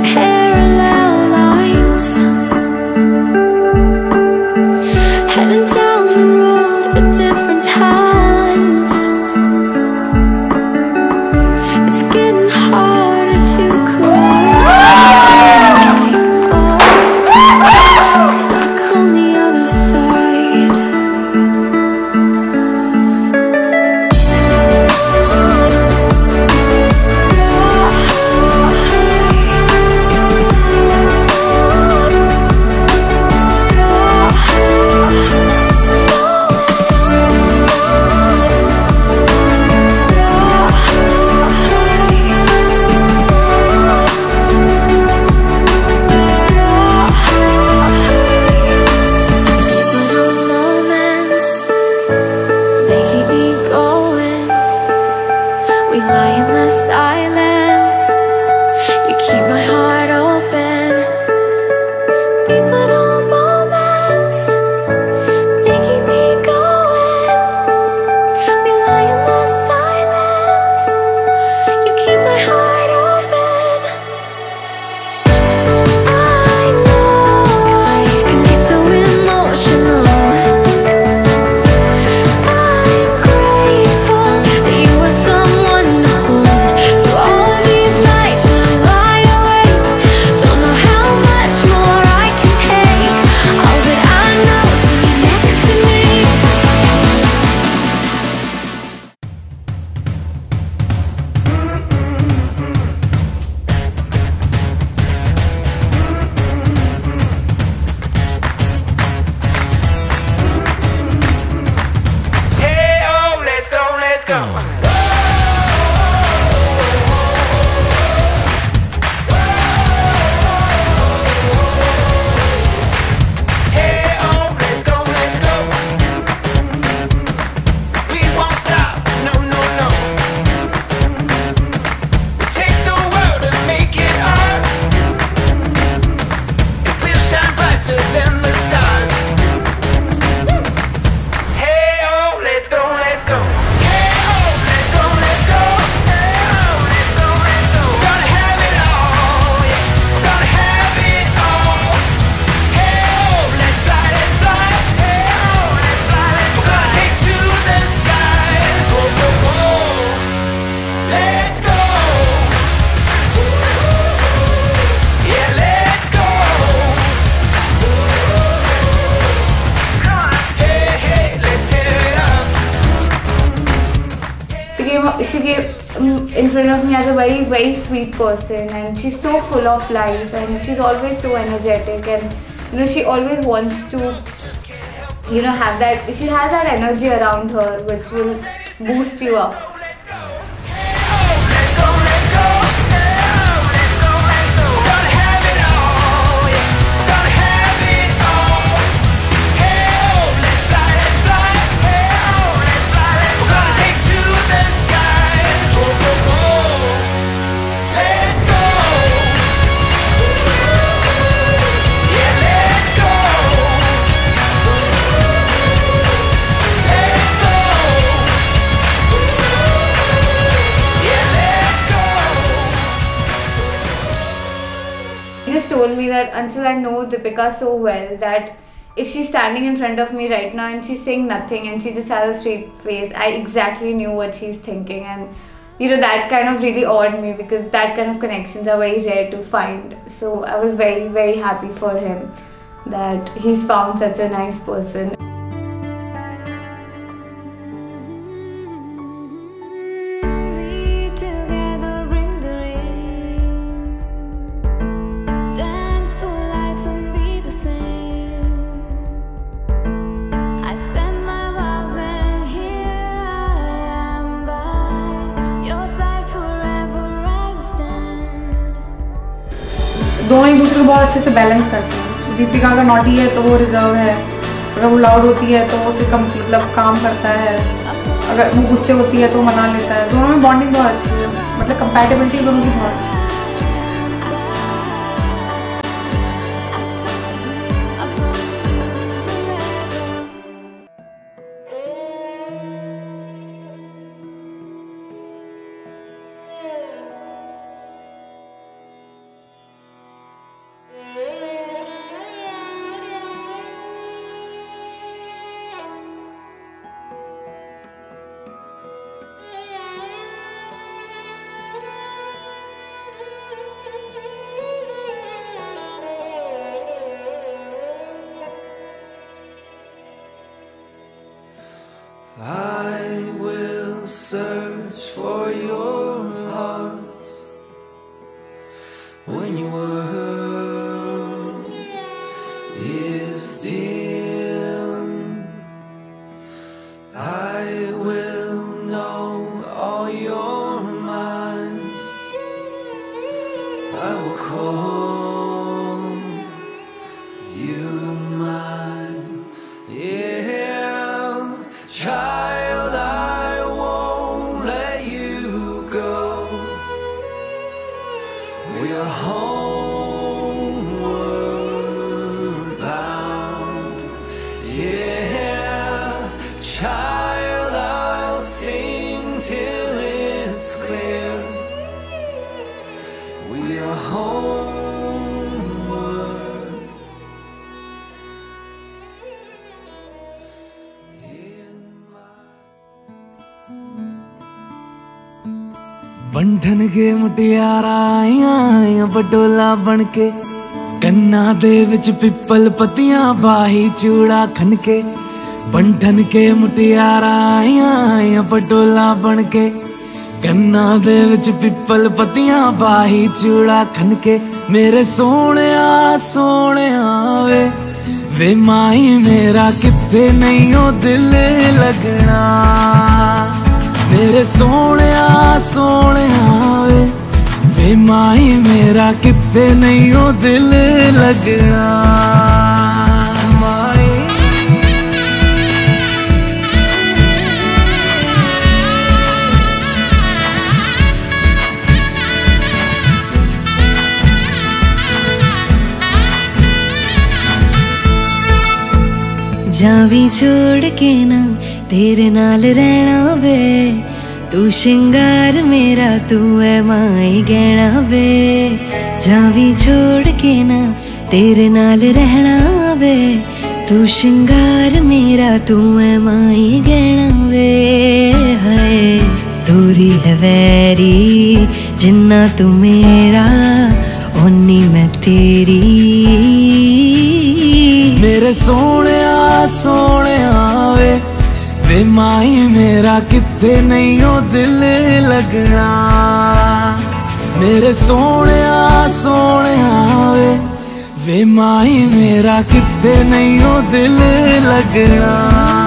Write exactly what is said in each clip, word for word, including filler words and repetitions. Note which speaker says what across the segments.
Speaker 1: parallel lines, heading down the road at different times. It's getting harder to cry. Oh, stuck on the other side.
Speaker 2: She came in front of me as a very very sweet person, and she's so full of life, and she's always so energetic, and you know she always wants to you know have that, she has that energy around her which will boost you up. Told me that until I know Deepika so well, that if she's standing in front of me right now and she's saying nothing and she just has a straight face, I exactly knew what she's thinking, and you know that kind of really awed me, because that kind of connections are very rare to find. So I was very very happy for him that he's found such a nice person.
Speaker 3: दोनों एक दूसरे को बहुत अच्छे से balance करते हैं। दीपिका अगर नॉटी है तो वो रिजर्व है, अगर वो लाउड होती है तो वो उसे कम मतलब काम करता है, अगर वो गुस्से होती है तो मना लेता है। दोनों में बॉन्डिंग बहुत अच्छी है, मतलब कंपैटिबिलिटी दोनों की बहुत अच्छी है।
Speaker 4: is dim, I will know all your minds. I will call you mine. Yeah, child, I won't let you go. We are homeward bound. Yeah, child, I'll sing till it's clear. We are homeward. In my
Speaker 5: बंधन के मुटियारा आइयां आइयां पटोला बनके कन्ना दे विच पिपल पतियां बाही चूड़ा खनके बंधन के मुटियारा आइयां आइयां पटोला बनके कन्ना दे विच पिपल पतियां बाही चूड़ा खनके मेरे सोहणिया सोहणिया वे वे माई मेरा किथे नहीं ओ दिल लगना मेरे सोहणिया सोहणिया वे वे माई मेरा किथे नहीं ओ दिल लगना माई
Speaker 6: जावी छोड़ के ना तेरे नाल रहना वे तू श्रृंगार मेरा तू है माई गहना वे जावी छोड़ के ना तेरे नाल रहना वे तू श्रृंगार मेरा तू है माई गहना वे हाय दूरी है वैरी जिन्ना तू मेरा ओनी मैं तेरी
Speaker 5: मेरे सोहणिया सोहणिया वे वे माई मेरा किथे नहीं ओ दिल लगना मेरे सोहणिया सोहणिया वे वे माई मेरा किथे नहीं ओ दिल लगना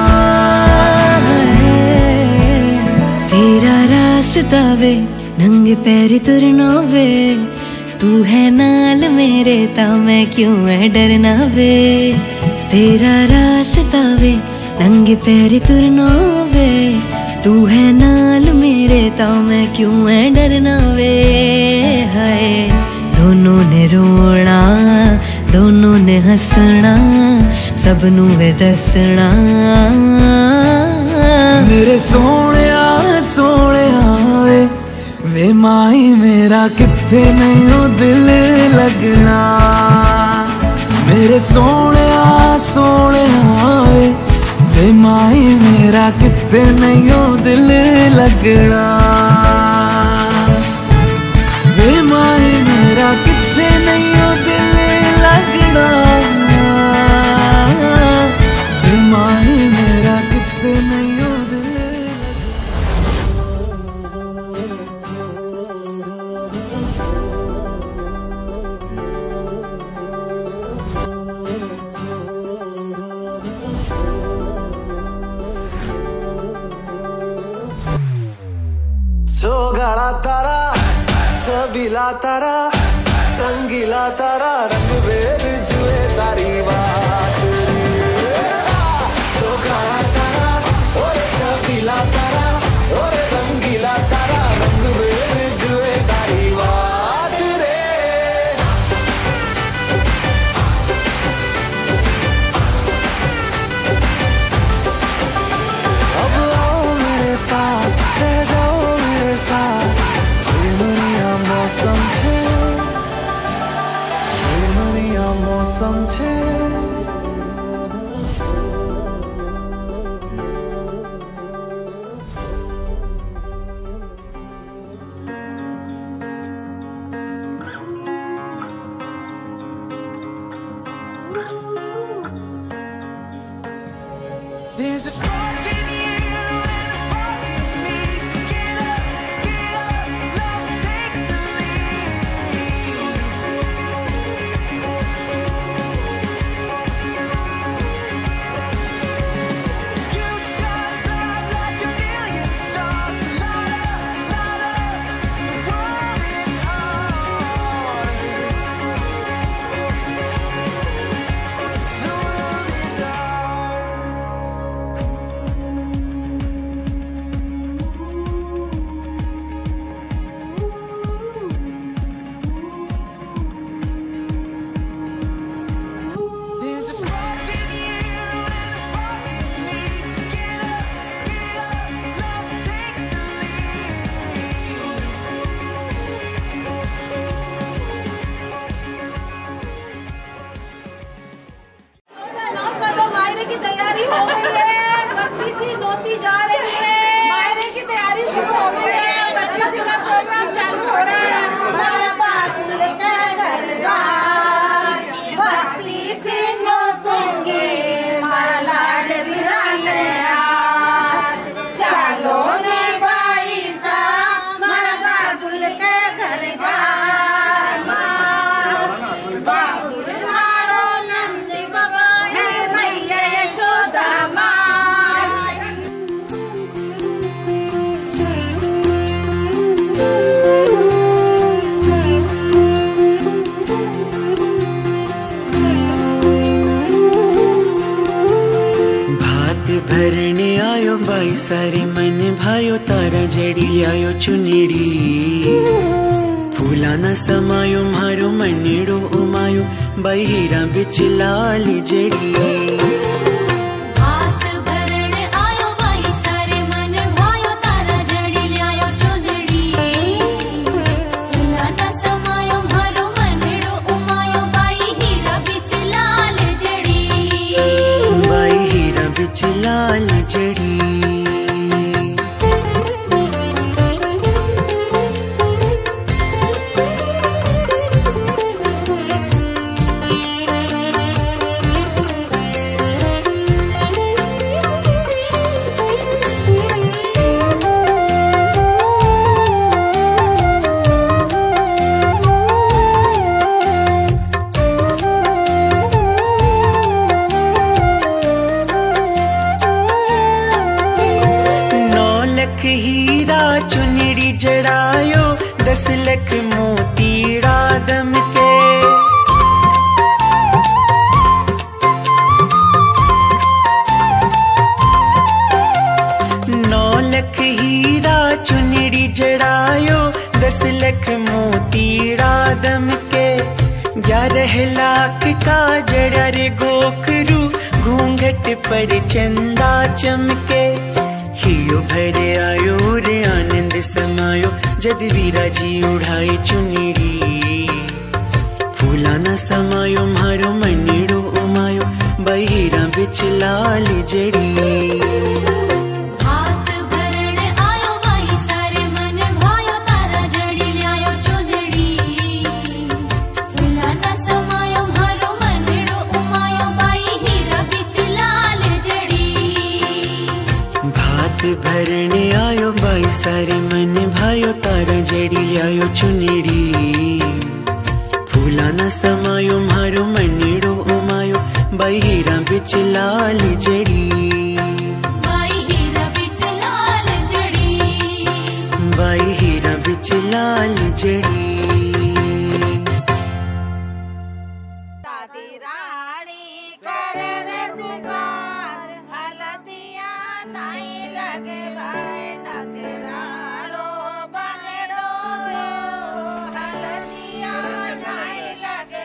Speaker 6: तेरा रास्ता वे नंगे पैर तुरना वे तू है नाल मेरे ता मैं क्यों है डरना वे तेरा रास्ता वे नंगे पैर तुरना वे तू है नाल मेरे ता मैं क्यों है डरना वे हाय दोनों ने रोना दोनों ने हंसना सबनू वे दसना
Speaker 5: मेरे सोहणिया सोहणिया वे वे माई मेरा किथे नहीं ओ दिल लगना मेरे सोहणिया सोहणिया वे वे माई मेरा किथे नहीं ओ दिल लगना वे माई मेरा किथे नहीं ओ दिल लगना वे माई मेरा किथे नहीं ओ दिल
Speaker 4: सोगाड़ा तारा चबीला तारा रंगीला तारा रंग बेर जुए तारी बात सोगाड़ा तारा और चबीला तारा और रंगीला तारा रंग बेर जुए तारी बात रे अब आओ मेरे पास रह जाओ मेरे साथ प्रेमनिया मौसम छे प्रेमनिया मौसम छे
Speaker 5: There's a spark in you and a spark in me. So get up, get up, let's take the lead.
Speaker 7: भरने आयो बाई सारे मन भायो तारा जड़ी लियायो चुनेड़ी फूला न समायो मारो मनेड़ो उमायो बाई हीरा बिच लाल जड़ी
Speaker 1: हाथ भरने आयो बाई सारे मन भायो तारा जड़ी लियायो चुनड़ी फूला न समायो मारो मनेड़ो उमायो बाई हीरा बिच लाल जड़ी
Speaker 7: बाई हीरा बिच लाल जड़ी हीरा चुनड़ी जड़ायो दस लख मोतीड़ा दम के नौ लख हीरा चुनड़ी जड़ायो दस लख मोतीड़ा दम के ग्यारह लाख का जड़ा रे गोखरू घूंघट पर चंदा चमके हियो भरे आयो रे आनंद समायो जद वीरा जी उड़ाए चुनड़ी फूला न समायो मारो मनेड़ो उमायो बहिरा बिच लाल जड़ी
Speaker 1: हाथ भरने आयो बाई सारे मन भायो तारा जड़ी लियायो चुनड़ी फूला न समायो मारो मनेड़ो उमायो बाई हीरा बिच लाल जड़ी
Speaker 7: भात भरने आयो बाई सारे मन भायो तारा जड़ी लियायो चुनड़ी फूला न समायो मारो मनेड़ो उमायो बाई हीरा बिच लाल जड़ी
Speaker 1: बाई हीरा बिच लाल जड़ी
Speaker 7: बाई हीरा बिच लाल जड़ी
Speaker 8: दादी रानी कर रे पुकार हलदिया नहीं लगे भाई नगराड़ो बहड़ो तो हलदिया नहीं लगे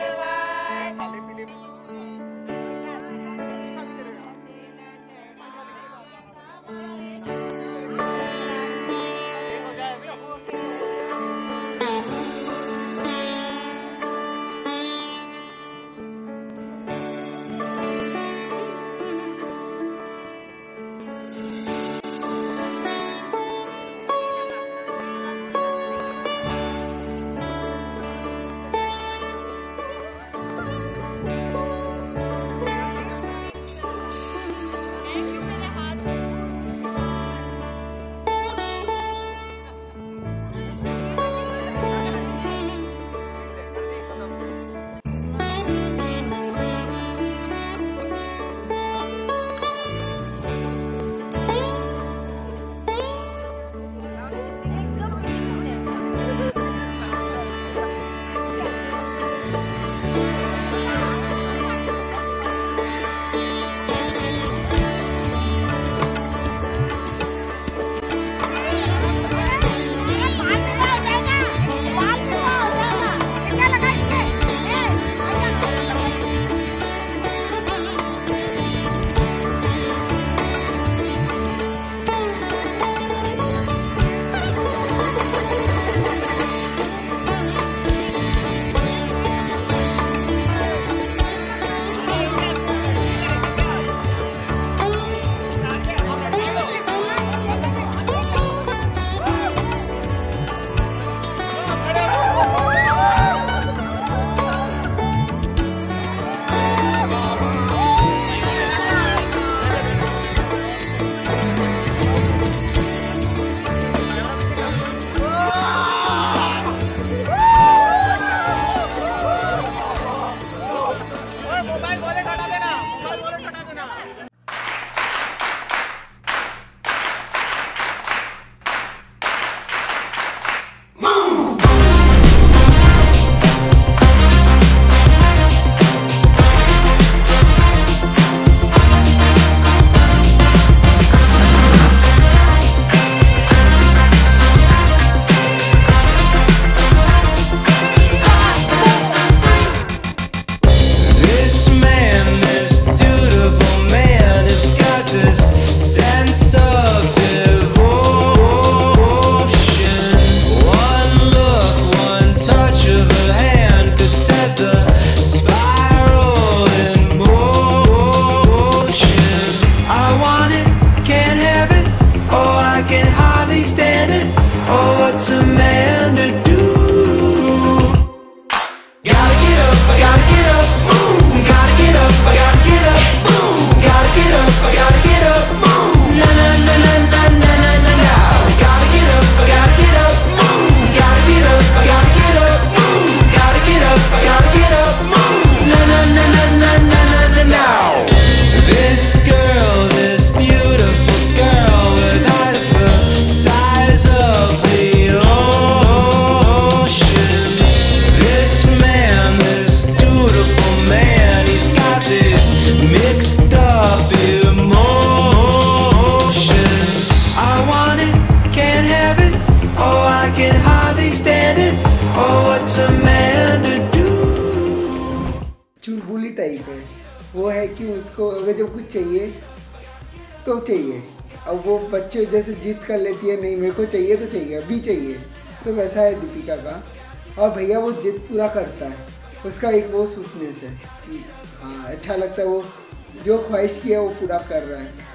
Speaker 9: क्यों उसको अगर जब कुछ चाहिए तो चाहिए। अब वो बच्चे जैसे जिद कर लेती है, नहीं मेरे को चाहिए तो चाहिए, अभी चाहिए, तो वैसा है दीपिका का। और भैया वो जिद पूरा करता है, उसका एक वो स्वीटनेस है कि हाँ अच्छा लगता है, वो जो ख्वाहिश की है वो पूरा कर रहा है।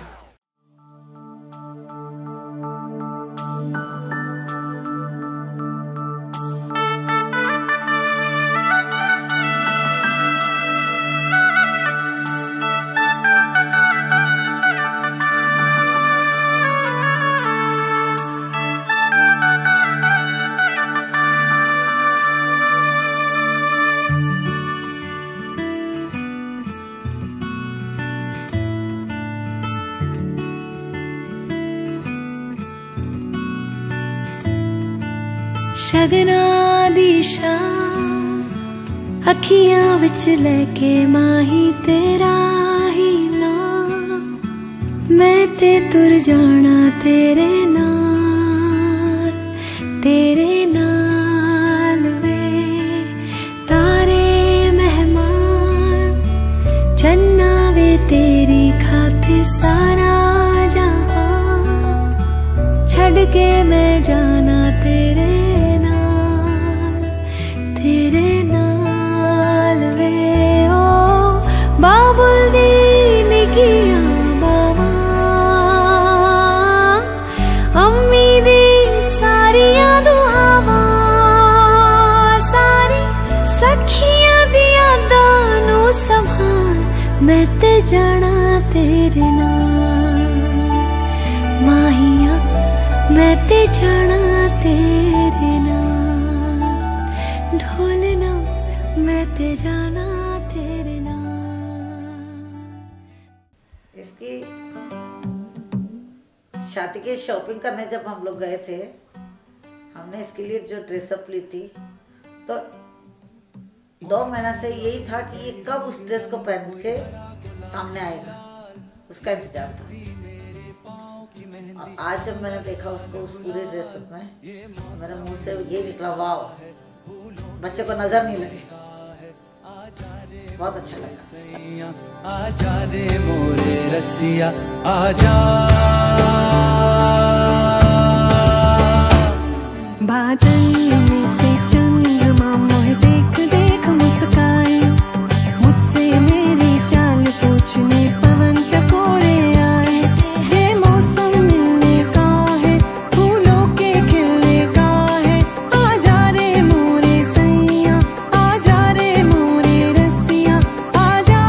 Speaker 6: शगना दी शाम अखियां विच लेके माही तेरा ही नाम, मैं ते तुर जाना तेरे नाल, तेरे नाल वे तारे मेहमान, चन्ना वे तेरी खातिर सारा जहां, छड़ के मैं जाना तेरे तेरे नाल वे ओ बाबुल दी निकियां बावां, अम्मी दी सारियां दुआवां, सारी सखियां दी यादां नू संभाल, मैं ते जाना तेरे नाल माहिया, मैं ते जाना तेरे नाल ढोलना, मैं ते जाना तेरे नाम।
Speaker 8: इसकी शादी की शॉपिंग करने जब हम लोग गए थे, हमने इसके लिए जो ड्रेसअप ली थी, तो दो महीना से यही था कि ये कब उस ड्रेस को पहन के सामने आएगा, उसका इंतजार था। और आज जब मैंने देखा उसको उस पूरे ड्रेसअप में, मेरे मुंह से ये निकला वाव, बच्चे को नजर नहीं लगे, बहुत अच्छा लगा।
Speaker 4: आजा रे मोरे रसिया आजा,
Speaker 6: बादल में से चंद्रमा मोहे देख देख मुस्काए, मुझसे मेरी चाल पूछने पवन चकोरे आए, ये मौसम मिलने का है, फूलों के खिलने का है, आजा रे मोरे सैया, आजा रे मोरे रसिया आजा,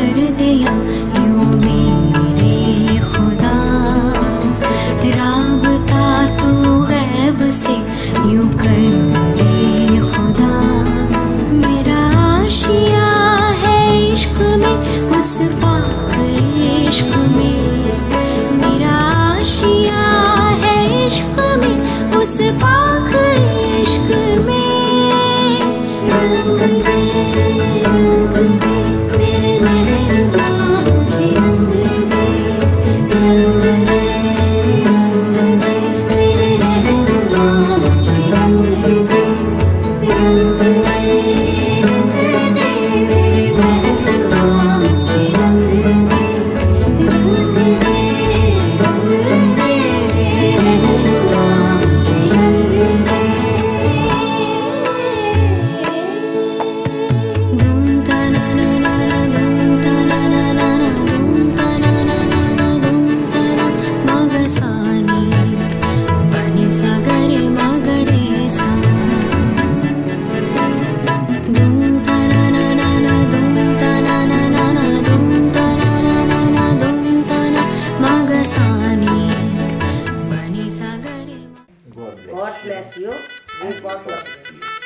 Speaker 6: दिया यूं मेरे खुदा, राम
Speaker 8: वीडियो ये बहुत लग रही है।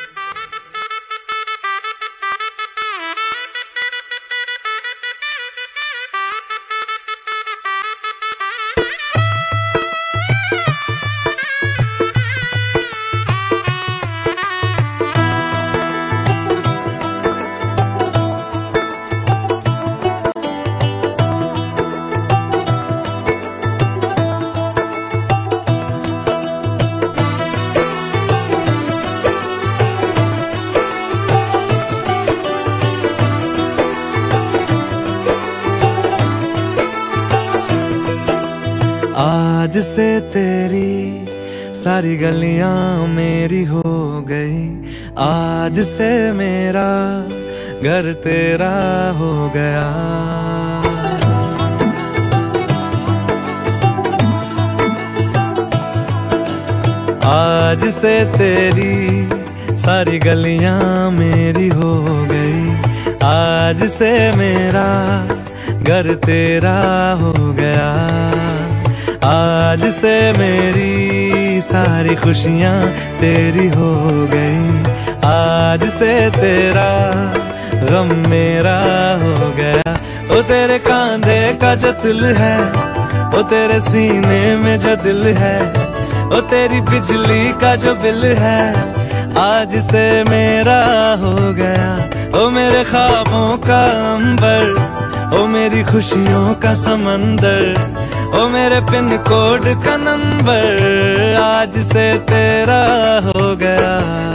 Speaker 5: आज से तेरी सारी गलियां मेरी हो गई, आज से मेरा घर तेरा हो गया। आज से तेरी सारी गलियां मेरी हो गई, आज से मेरा घर तेरा हो गया। आज से मेरी सारी खुशियां तेरी हो गई, आज से तेरा गम मेरा हो गया। ओ तेरे कांधे का जो दिल है, ओ तेरे सीने में जो दिल है, ओ तेरी बिजली का जो बिल है, आज से मेरा हो गया। ओ मेरे ख्वाबों का अंबर, ओ मेरी खुशियों का समंदर, ओ मेरे पिन कोड का नंबर, आज से तेरा हो गया।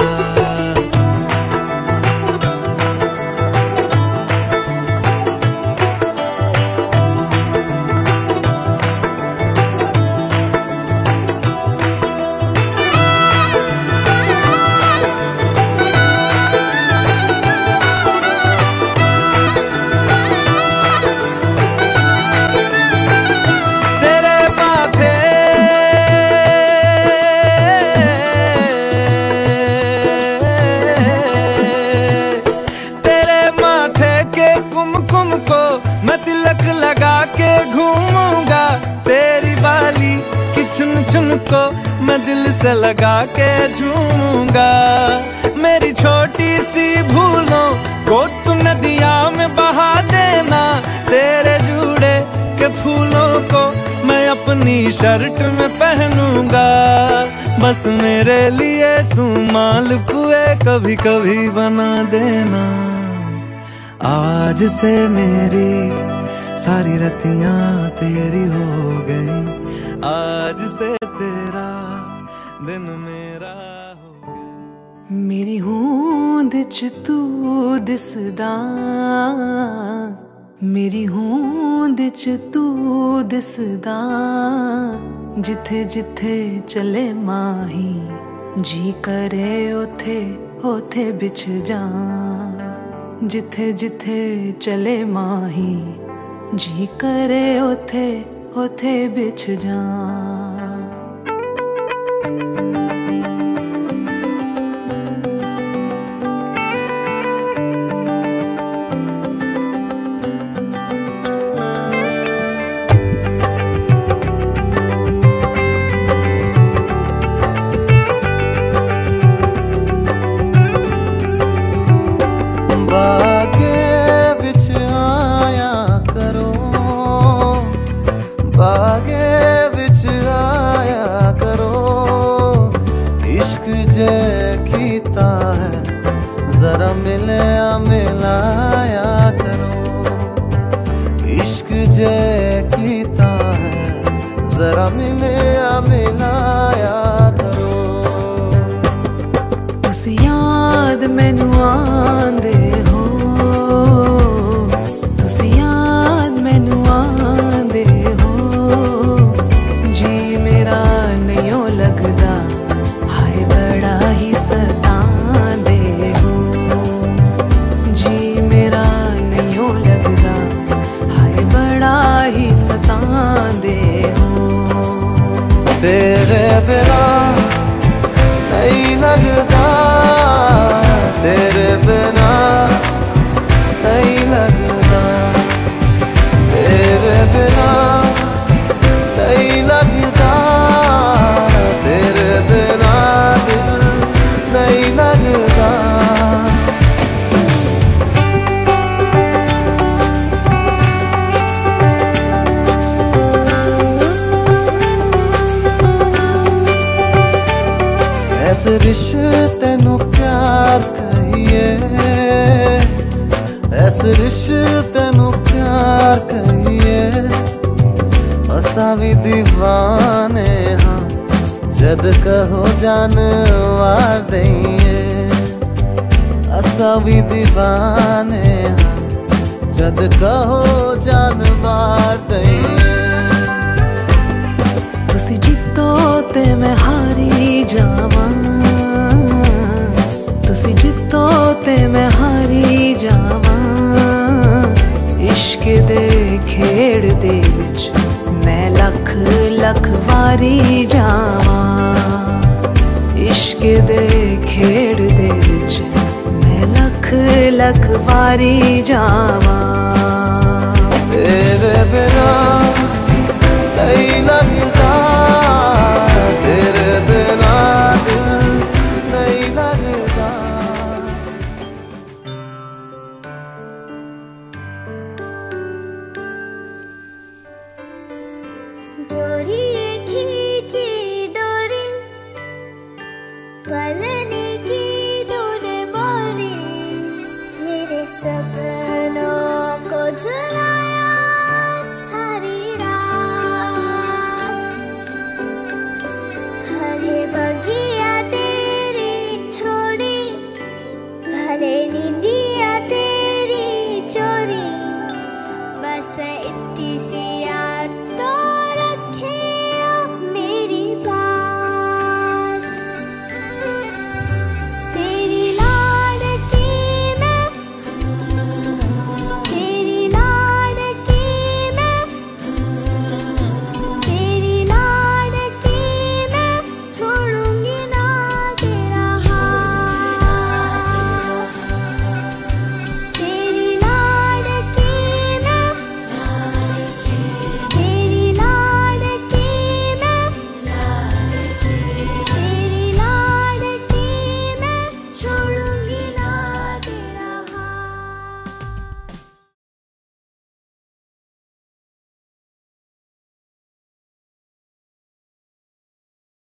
Speaker 5: लगा के घूमूंगा तेरी बाली की चुन चुन को मैं दिल से लगा के झूमूंगा। मेरी छोटी सी भूलों को तू नदिया में बहा देना, तेरे जुड़े के फूलों को मैं अपनी शर्ट में पहनूंगा। बस मेरे लिए तू मालपुए कभी कभी बना देना। आज से मेरी सारी रतियां तेरी हो गई, आज से तेरा दिन मेरा हो गया।
Speaker 6: मेरी होंद च तू दिसदा, मेरी होंद च तू दिसदा, जिथे जिथे चले माही जी करे ओथे ओथे बिछ जा। जिथे जिथे चले माही जी करे ओथे ओथे बिछ जा।
Speaker 10: जरा मिलया मिलाया करो, इश्क जे कीता है जरा मिलया मिलाया करो।
Speaker 6: उस याद मैनू आंदे हो, तुस याद मैनू आंदे हो, जी मेरा नहीं लगदा हाय बड़ा ही सतांदे हो। जी मेरा नहीं लगदा हाय बड़ा ही सतांदे हो।
Speaker 10: तेरे बिना नहीं लगदा, तेरे बिना नहीं लगदा, तेरे बिना नहीं लगदा, तेरे बिना दिल इस रिश्ते नू प्यार कहिए, इस रिश्ते नू प्यार कहिए। असा भी दीवाने हाँ जद कहो जान वार दईए, असा भी दीवाने हाँ जद कहो जान वार दईए।
Speaker 6: तुसी जितो ते मैं हारी जावां, तुसी जितो ते मैं हारी जावां। इश्क दे खेड़ दे विच मैं लख लख वारी जावां, इश्क दे खेड़ दे विच मैं लख लख वारी जावां।
Speaker 10: तेरे बिना नहीं